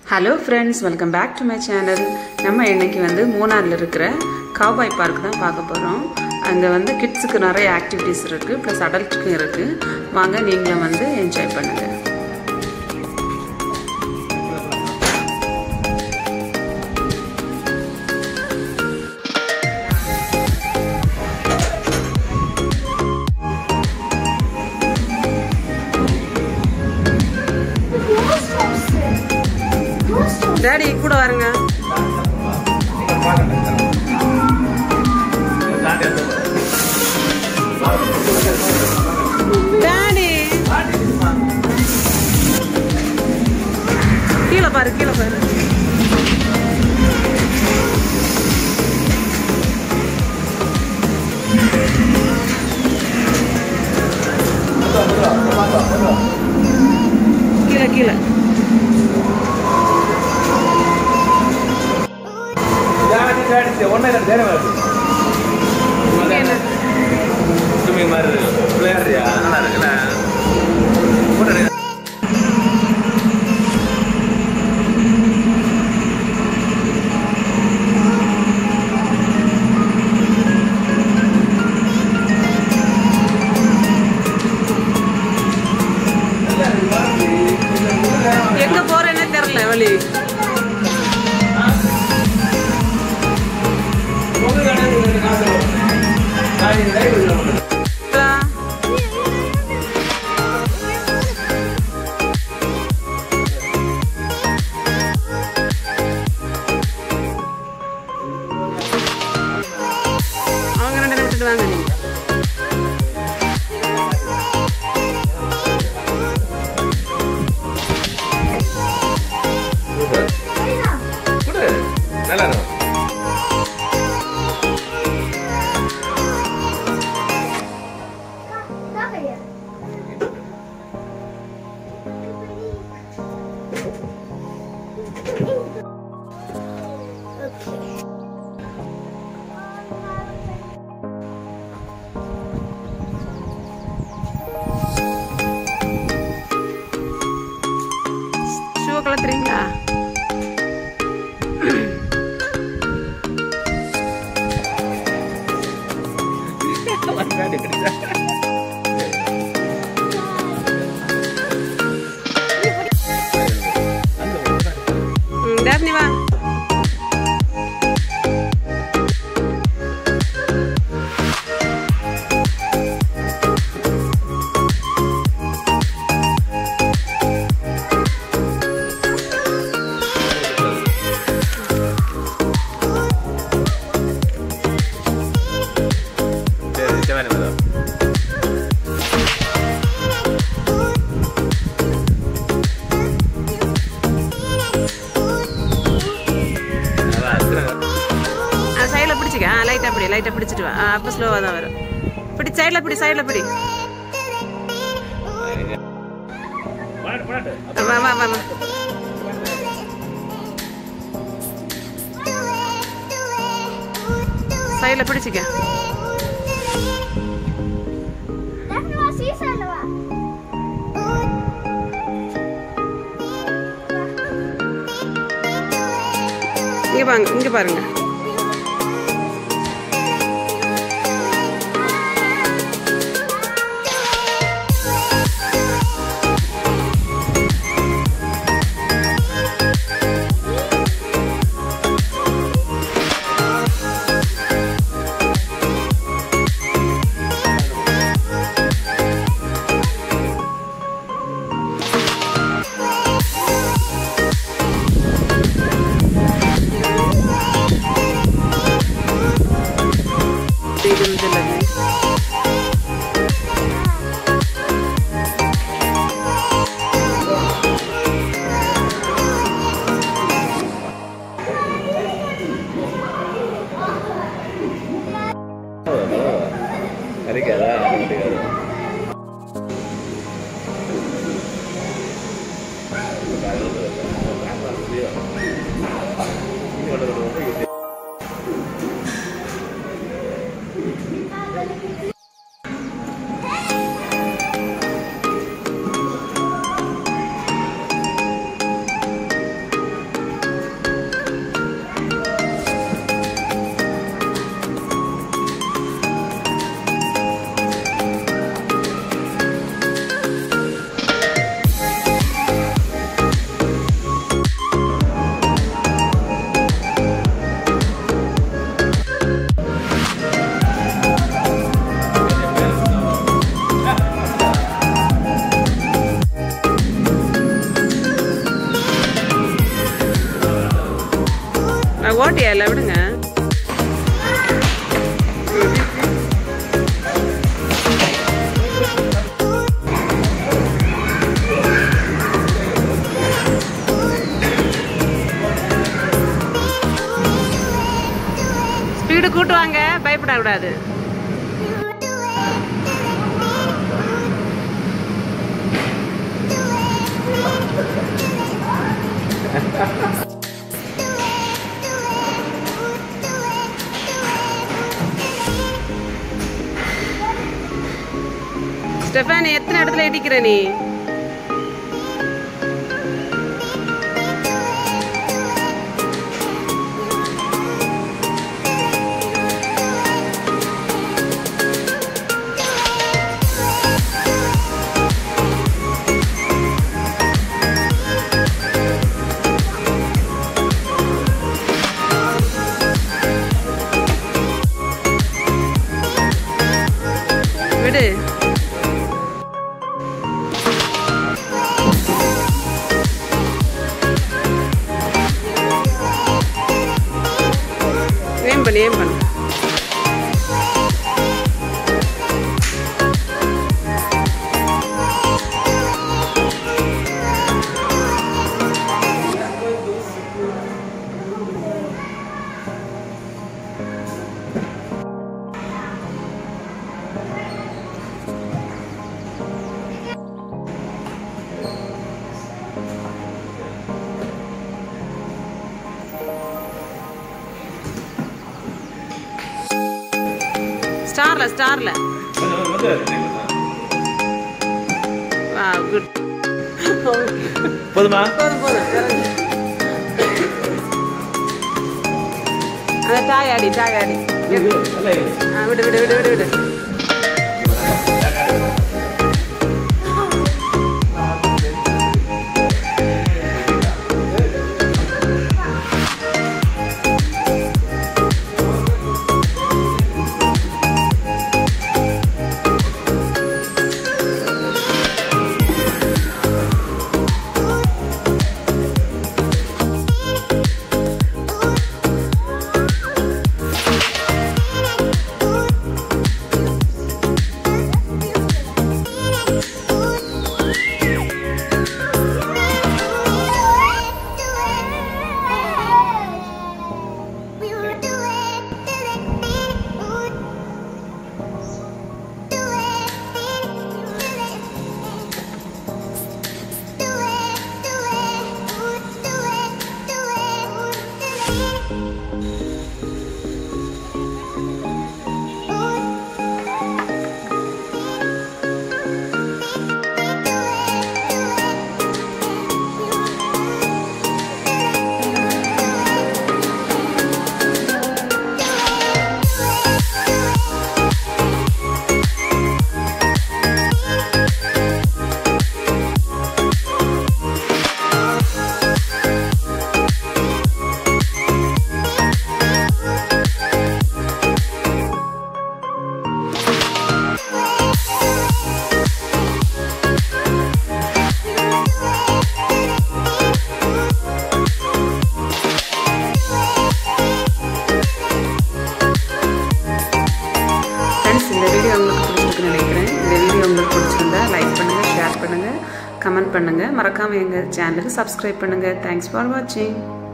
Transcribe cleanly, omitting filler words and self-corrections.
Hello friends, welcome back to my channel. நம்ம இன்னைக்கு வந்து மூணார்ல இருக்கிற காபாய் பார்க் தான் பார்க்க போறோம். அங்க வந்து கிட்ஸ்க்கு நிறைய ஆக்டிவிட்டீஸ் இருக்கு, ப்ளஸ் அடல்ட்ஸ்க்கும் இருக்கு. வாங்க நீங்களும் வந்து என்ஜாய் பண்ணுங்க. Daddy, கூட வாருங்க. Daddy. கீழ பாரு, கீழ பாரு. கீழ கீழ. எங்க போறேன்னு தெரியல வழி. அவங்க ரெண்டு நிமிஷத்துக்கு வாங்க நீங்க. ஷூ கலத்துறீங்களா? Daphne வா. லைட்டா பிடிச்சிட்டு வா. அப்ப ஸ்லோவா தான் வரும். பிடி சைடுல பிடி, சைடுல பிடி. வா வா வா. சைடுல பிடிச்சிக்க. இங்க பாருங்க, இங்க பாருங்க. ஓட்டியா இல்லை விடுங்க. ஸ்பீடு கூட்டுவாங்க, பயப்படக்கூடாது. ஸ்டெஃபானி எத்தனை இடத்துல இடிக்கிற நீ? விடு. ஏன் பண்ணு ஏன் பண்ணு. ஸ்டார்ல குட். போதுமா? அந்த டாய் ஆடி விடு விடு விடு விடு விடு. இந்த வீடியோ உங்களுக்கு பிடிச்சிருக்குன்னு நினைக்கிறேன். இந்த வீடியோ உங்களுக்கு பிடிச்சிருந்தா லைக் பண்ணுங்கள், ஷேர் பண்ணுங்கள், கமெண்ட் பண்ணுங்கள். மறக்காமல் எங்கள் சேனலுக்கு சப்ஸ்கிரைப் பண்ணுங்கள். தேங்க்ஸ் ஃபார் வாட்சிங்.